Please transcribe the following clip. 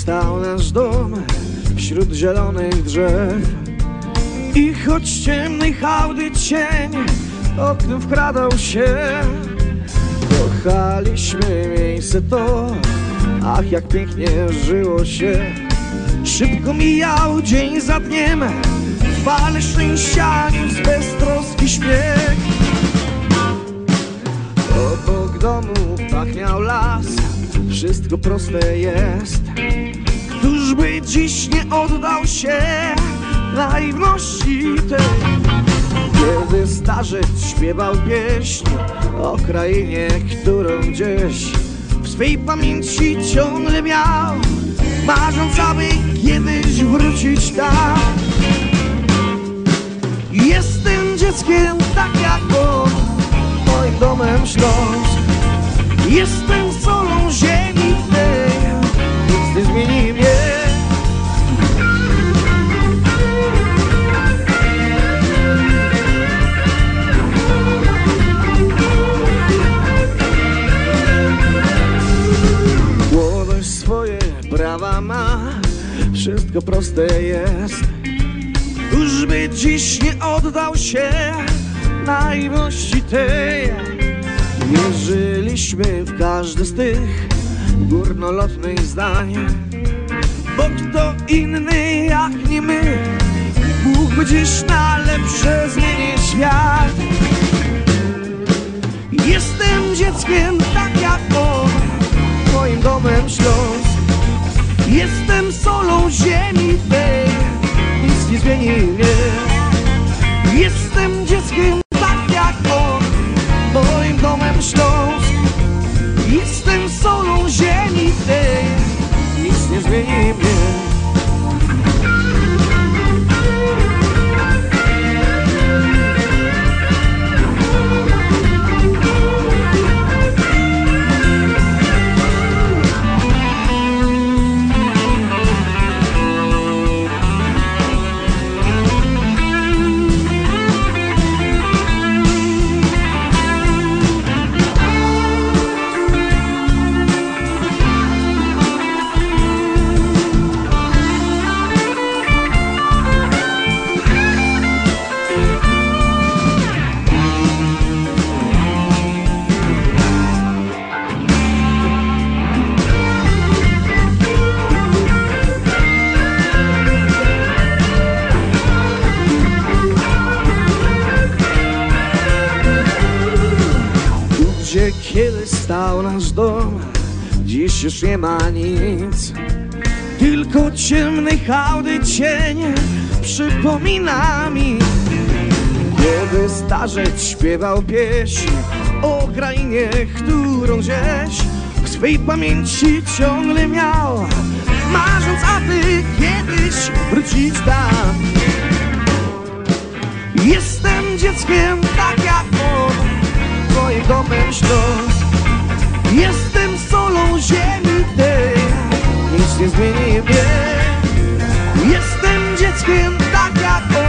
stał nasz dom wśród zielonych drzew. I choć ciemnej hałdy cień oknem wkradał się, kochaliśmy miejsce to, ach jak pięknie żyło się. Szybko mijał dzień za dniem, fale szczęścia niósł beztroski śmiech. Obok domu pachniał las, wszystko proste jest. Któż by dziś nie oddał się naiwności tej? Kiedy starzec śpiewał pieśń o krainie, którą gdzieś w swej pamięci ciągle miał, marząc, aby kiedyś wrócić tam. Jestem dzieckiem tak jak on, moim domem Śląsk. Jestem solą ziemi tej, nic nie zmieni mnie. Młodość swoje prawa ma, wszystko proste jest. Któż by dziś nie oddał się naiwności tej? Wierzyliśmy w każdy z tych górnolotnych zdań, bo kto inny jak nie my mógłby dziś na lepsze zmienić świat. Jestem dzieckiem tak jak on, moim domem Śląsk. Jestem solą ziemi tej, nic nie zmieni mnie. Jestem dzieckiem tak jak on, moim domem Śląsk. Jestem solą ziemi tej, nic nie zmieni mnie. Kiedy stał nasz dom, dziś już nie ma nic, tylko ciemnej hałdy cień przypomina mi. Kiedy starzec śpiewał pieśń o krainie, którą gdzieś w swej pamięci ciągle miał, marząc, aby kiedyś wrócić tam. Jestem dzieckiem tak jak on, moim domem Śląsk. Jestem solą ziemi tej, nic nie zmieni mnie. Jestem dzieckiem tak jak on,